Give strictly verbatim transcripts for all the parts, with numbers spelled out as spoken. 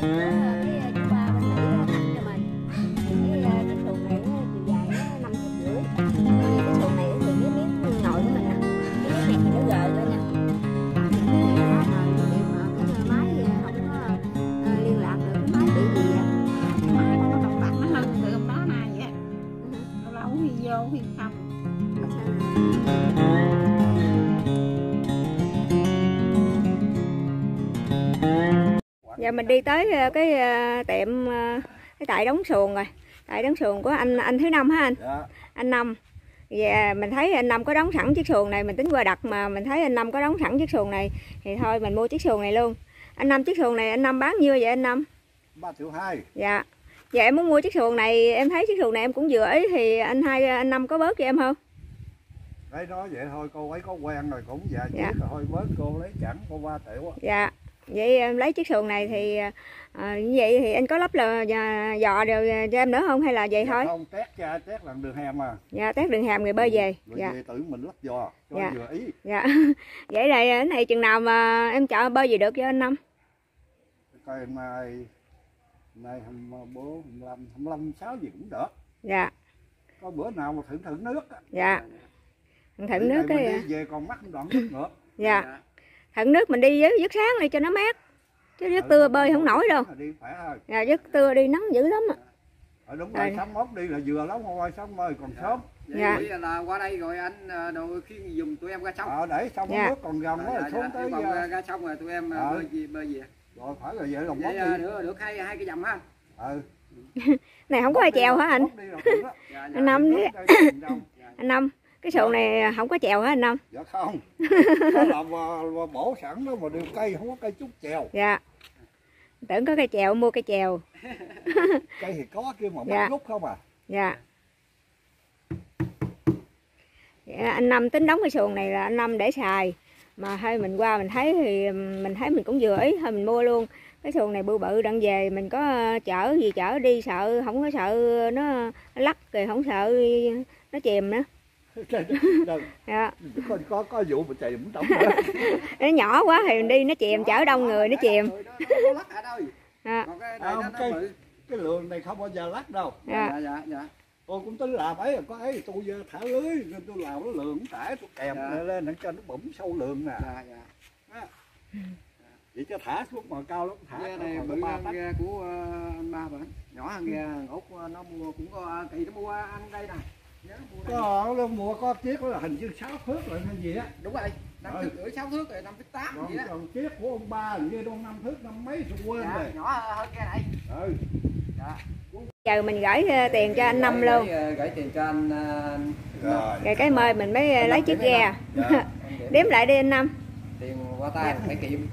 cái chú ba bên Mỹ tặng cho mình. Cái chiếc xuồng này chiều dài nó năm thước rưỡi. Cái xuồng này thì cái miếng ngồi của mình nè, cái miếng này thì nó gờ ra nha. Điện mà cái máy không có liên lạc được, cái máy bị gì á. Máy nó độc bạch nó lưng từ hôm đó nay vậy. Lâu lâu huy vô huy không. Giờ mình đi tới cái tiệm cái tại đóng xuồng rồi. Tại đóng xuồng của anh anh thứ Năm hả anh? Dạ. Anh Năm. Và mình thấy anh Năm có đóng sẵn chiếc xuồng này, mình tính qua đặt mà mình thấy anh Năm có đóng sẵn chiếc xuồng này thì thôi mình mua chiếc xuồng này luôn. Anh Năm, chiếc xuồng này anh Năm bán nhiêu vậy anh Năm? ba triệu hai. Dạ. Dạ em muốn mua chiếc xuồng này, em thấy chiếc xuồng này em cũng vừa ý thì anh hai anh Năm có bớt cho em không? Đấy nói vậy thôi, cô ấy có quen rồi cũng dạ, dạ. Rồi thôi bớt cô lấy chẳng cô ba triệu á. Dạ. Vậy em lấy chiếc xuồng này thì à, như vậy thì anh có lắp là dò đều cho em nữa không hay là vậy dạ thôi? Không, test ra test lần đường hàm à. Dạ, test đường hàm người bơi về. Rồi dạ. Về tự mình lắp dò cho dạ. vừa ý. Dạ. Vậy này cái này chừng nào mà em chợ bơi về được cho anh Năm? Coi hôm nay hôm nay hai mươi bốn, hai mươi lăm, hai mươi lăm, hai mươi sáu gì cũng được. Dạ. Có bữa nào mà thử thử nước á. Dạ. Thử nước cái đi về còn mắc đoạn nước nữa. Dạ. Thử nước mình đi với dứt sáng đi cho nó mát. Chứ dứt trưa bơi không nổi đâu. Đi khỏe thôi. Dạ, dứt trưa đi nắng dữ lắm á. Ở đúng rồi, sáng mốt đi là vừa lắm ngoài sáng ơi còn dạ. sớm. Dạ. Vậy là qua đây rồi anh đồ khi dùng tụi em ra sông. Ờ để xong dạ. Nước còn gần quá dạ, rồi xuống dạ. tới Còn ra, ra sông rồi tụi em ờ. bơi gì bơi gì. Rồi phải rồi vậy lòng vậy đi. được được hai hai cái dầm ha. Ừ. Này không có ai chèo hả anh? dạ, anh Năm đi. Anh Năm, cái xuồng này không có chèo hả anh Năm? Dạ không. Nó làm bổ sẵn đó mà điều cây không có cây chút chèo. Dạ. Tưởng có cây chèo mua cây chèo. Cây thì có kia mà dạ. bắt rút không à. Dạ. Dạ. Anh Năm tính đóng cái xuồng này là anh Năm để xài. Mà hơi mình qua mình thấy thì mình thấy mình cũng vừa ý thôi mình mua luôn. Cái xuồng này bự bự đặng về mình có chở gì chở đi sợ không có sợ nó lắc rồi không sợ nó chìm nữa. Dạ. Có, có có vụ mà chìm cũng trống nó nhỏ quá thì mình đi nó chìm chở đông người nó chìm. À, không, cái, cái lường này không bao giờ lắc đâu. Dạ dạ dạ. Tôi cũng tính làm ấy có ấy tôi thả lưới nên tôi làm nó lường tải tôi kèm dạ. lên để cho nó bủm sâu lường nè. Dạ dạ. À. Vậy chứ thả xuống mà cao lắm thả ghe này bự hơn ghe của anh ba bạn nhỏ hơn ghe Út nó mua cũng có kỳ nó mua ăn đây nè. Có nó mua có chiếc là hình như sáu thước rồi hay gì á. Đúng rồi năm thước rưỡi sáu thước rồi năm thước tám còn, gì đó. Còn chiếc của ông ba như đâu năm thước năm mấy tôi quên dạ, rồi nhỏ hơn cái này. Ừ. Dạ. Giờ mình gửi tiền cho anh Năm luôn. Gửi, gửi tiền cho anh rồi. Rồi cái mời mình mới anh lấy chiếc ghe. Dạ. Đếm lại đi anh Năm. Tiền qua tay phải kiệm.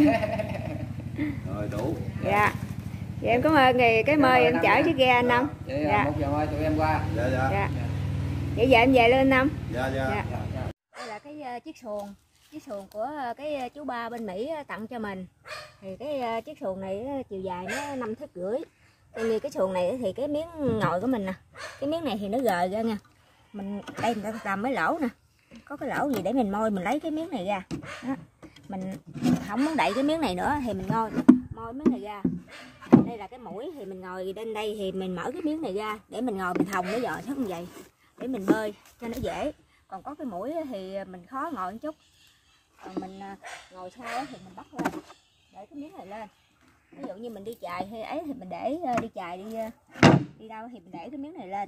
Rồi đủ. Dạ. Vậy em cảm ơn ngày cái mời em chở chiếc ghe anh Năm. Vậy dạ. một giờ mai tụi em qua. Dạ dạ. Dạ. Vậy giờ em về lên anh Năm. Dạ dạ. Dạ. Đây là cái chiếc xuồng, chiếc xuồng của cái chú ba bên Mỹ tặng cho mình. Thì cái chiếc xuồng này chiều dài nó năm thước rưỡi. Như cái xuồng này thì cái miếng ngồi của mình nè, cái miếng này thì nó gờ ra nha. Mình đây mình làm mấy lỗ nè, có cái lỗ gì để mình môi mình lấy cái miếng này ra. Đó. Mình không muốn đậy cái miếng này nữa thì mình ngồi môi miếng này ra. Đây là cái mũi thì mình ngồi lên đây thì mình mở cái miếng này ra để mình ngồi mình thòng nó dò xuống như vậy để mình bơi cho nó dễ. Còn có cái mũi thì mình khó ngồi một chút. Còn mình ngồi sau thì mình bắt lên để cái miếng này lên. Ví dụ như mình đi chài hay ấy thì mình để đi chài đi đi đâu thì mình để cái miếng này lên.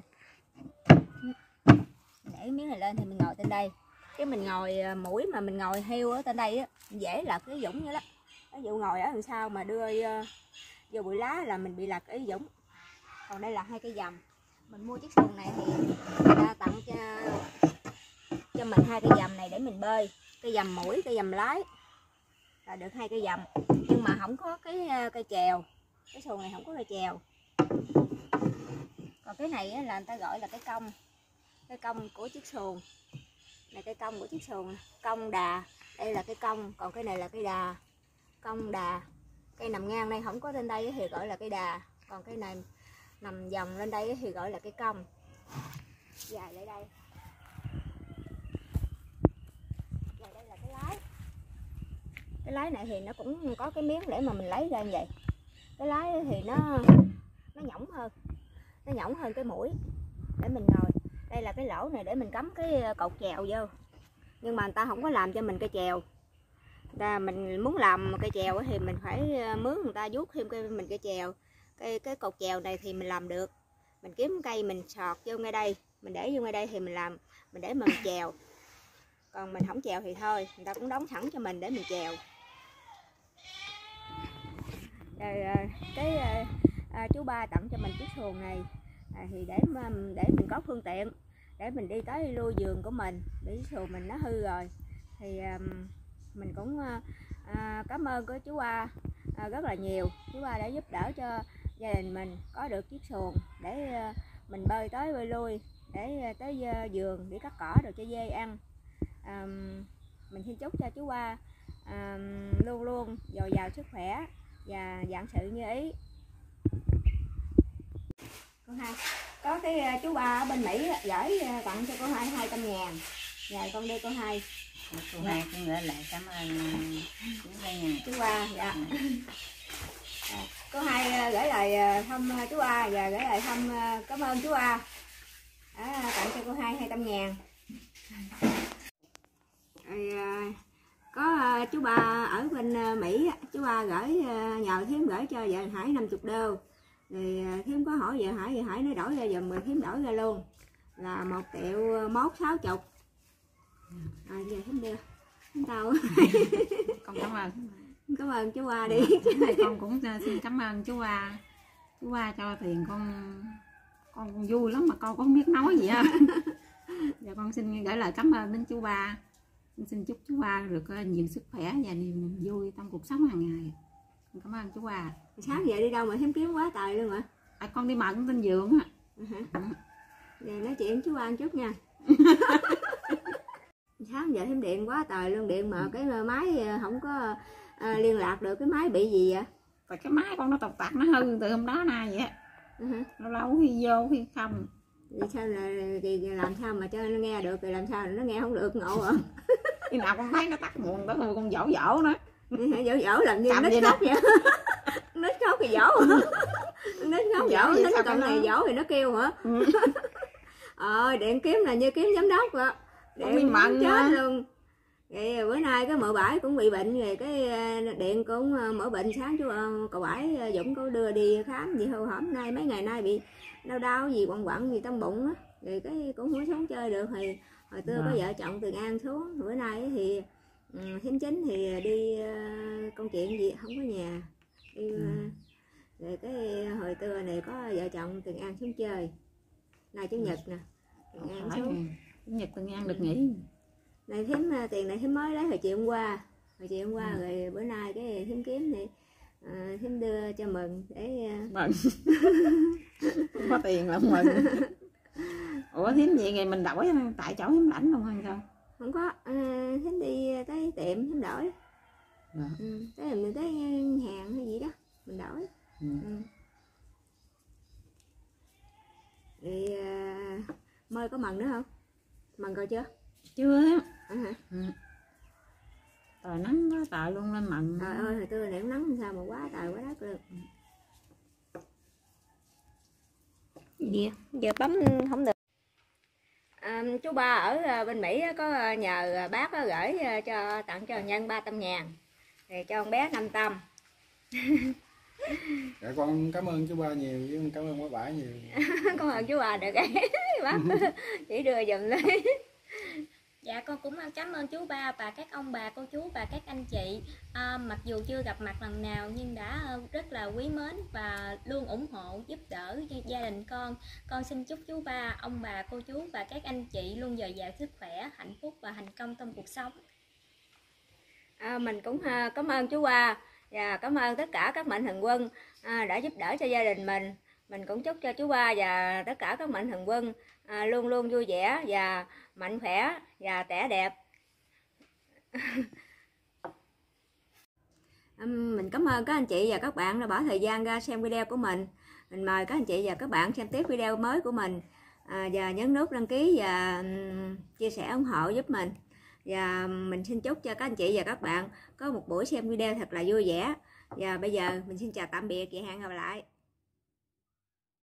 Để cái miếng này lên thì mình ngồi trên đây. Cái mình ngồi mũi mà mình ngồi heo ở trên đây á, dễ lật cái dũng vậy đó. Ví dụ ngồi ở đằng sau mà đưa vô bụi lá là mình bị lật cái dũng. Còn đây là hai cây dầm. Mình mua chiếc xuồng này thì người ta tặng cho cho mình hai cây dầm này để mình bơi. Cây dầm mũi, cây dầm lái là được hai cây dầm. Nhưng mà không có cái cây chèo. Cái xuồng này không có cây chèo. Còn cái này là người ta gọi là cái cong. Cái cong của chiếc xuồng. Này cái cong của chiếc xuồng, cong đà. Đây là cái cong, còn cái này là cái đà. Cong đà. Cây nằm ngang đây không có trên đây thì gọi là cây đà. Còn cái này nằm vòng lên đây thì gọi là cái cong. Dài lại đây. Rồi đây là cái lái. Cái lái này thì nó cũng có cái miếng để mà mình lấy ra như vậy. cái lái thì nó nó nhõng hơn, nó nhõng hơn cái mũi để mình ngồi. Đây là cái lỗ này để mình cắm cái cột chèo vô, nhưng mà người ta không có làm cho mình cây chèo. Ta mình muốn làm cây chèo thì mình phải mướn người ta vuốt thêm cái mình cây chèo. Cái cái cột chèo này thì mình làm được, mình kiếm cây mình sọt vô ngay đây, mình để vô ngay đây thì mình làm, mình để mình chèo. Còn mình không chèo thì thôi, người ta cũng đóng sẵn cho mình để mình chèo. Rồi cái à, chú Ba tặng cho mình chiếc xuồng này à, thì để để mình có phương tiện để mình đi tới lui vườn của mình. Để xuồng mình nó hư rồi thì à, mình cũng à, cảm ơn của chú Ba à, rất là nhiều. Chú Ba đã giúp đỡ cho gia đình mình có được chiếc xuồng để à, mình bơi tới bơi lui, để tới vườn để cắt cỏ được cho dê ăn. À, mình xin chúc cho chú Ba à, luôn luôn dồi dào sức khỏe và vạn sự như ý. Cô Hai có cái chú Ba ở bên Mỹ gửi tặng cho cô Hai hai trăm ngàn. Dạ con đi cô Hai. Cô Hai cũng gửi lại cảm ơn chú Ba nha. Chú Ba dạ. À, cô Hai gửi lại thăm chú Ba và gửi lại thăm cảm ơn chú Ba à, tặng cho cô Hai hai trăm ngàn. Rồi, có chú Ba ở bên Mỹ, chú Ba gửi nhờ Thiếm gửi cho vợ Hải năm mươi đô. Rồi Thiếm có hỏi vợ Hải, vợ Hải nó đổi ra giùm, rồi Thiếm đổi ra luôn là một triệu mốt sáu chục. À, giờ Thiếm đưa tao. Con cảm ơn. Cảm ơn chú Ba đi. Con cũng xin cảm ơn chú Ba. Chú Ba cho tiền con, con vui lắm mà con cũng không biết nói gì á. Giờ con xin gửi lời cảm ơn đến chú Ba. Xin chúc chú Ba được nhiều sức khỏe và niềm vui trong cuộc sống hàng ngày. Cảm ơn chú Ba. Sáng giờ đi đâu mà Thiếm kiếm quá trời luôn hả? À, con đi mận trên giường á. Ừ. Giờ nói chuyện chú Ba một chút nha. Sáng giờ Thiếm điện quá trời luôn, điện mà cái máy không có à, liên lạc được, cái máy bị gì vậy? Và cái máy con nó tộc tặc nó hư từ hôm đó nay vậy. Ừ. Lâu lâu khi vô khi không. Vì sao là thì làm sao mà cho nó nghe được, rồi làm sao nó nghe không được ngộ hả? Khi nào con thấy nó tắt nguồn đó rồi con dỗ dỗ nó. Dỗ dỗ làm như nít khóc vậy. Nít khóc thì dỗ hả? Nít khóc dỗ, nít con này dỗ thì nó kêu hả? Ừ. Ờ, điện kiếm là như kiếm giám đốc vậy. Điện mặn chết luôn. Vậy bữa nay cái mợ bãi cũng bị bệnh rồi, cái điện cũng mở bệnh. Sáng chú cậu bãi Dũng có đưa đi khám gì hô hổm nay mấy ngày nay bị đau đau gì quặn quặn gì trong bụng á, rồi cái cũng không xuống chơi được. Thì hồi xưa có vợ chồng Từ An xuống, bữa nay thì Thiếm Chính thì đi công chuyện gì không có nhà đi, ừ. Rồi cái hồi xưa này có vợ chồng Từ An xuống chơi, nay chủ nhật nè Từ An xuống. Chủ nhật Từ An được nghỉ. Này Thiếm tiền này Thiếm mới lấy hồi chiều hôm qua, hồi chiều hôm qua ừ. Rồi bữa nay cái Thiếm kiếm thì à, Thiếm đưa cho mừng để mừng. Không có tiền là mừng. Ủa Thiếm vậy ngày mình đổi tại chỗ Thiếm lãnh luôn hay sao? Không có, à, Thiếm đi tới tiệm Thiếm đổi. À. Ừ, tới mình tới hàng hay gì đó mình đổi. Ừ. Ừ. Thì à, Mới có mừng nữa không? Mừng rồi chưa? Chưa á. À, hả? Ừ. Trời nắng quá trời luôn lên mận. Trời ơi hồi trưa này nắng sao mà quá trời quá đất luôn. Gì giờ bấm không được. À, chú Ba ở bên Mỹ có nhờ bác gửi cho tặng cho nhân ba trăm ngàn thì cho con bé năm trăm. Dạ con cảm ơn chú Ba nhiều, với cảm ơn bác Bãi nhiều. Cảm ơn chú Ba được cái bác chỉ đưa giùm lấy. Dạ con cũng cảm ơn chú Ba và các ông bà cô chú và các anh chị, à, mặc dù chưa gặp mặt lần nào nhưng đã rất là quý mến và luôn ủng hộ giúp đỡ gia đình con. Con xin chúc chú Ba, ông bà cô chú và các anh chị luôn dồi dào sức khỏe, hạnh phúc và thành công trong cuộc sống. À, mình cũng à, cảm ơn chú Ba và cảm ơn tất cả các mạnh thường quân à, đã giúp đỡ cho gia đình mình. Mình cũng chúc cho chú Ba và tất cả các mạnh thường quân à, luôn luôn vui vẻ và mạnh khỏe và trẻ đẹp. Mình cảm ơn các anh chị và các bạn đã bỏ thời gian ra xem video của mình. Mình mời các anh chị và các bạn xem tiếp video mới của mình à, và nhấn nút đăng ký và um, chia sẻ ủng hộ giúp mình. Và mình xin chúc cho các anh chị và các bạn có một buổi xem video thật là vui vẻ Và bây giờ mình xin chào tạm biệt và hẹn gặp lại.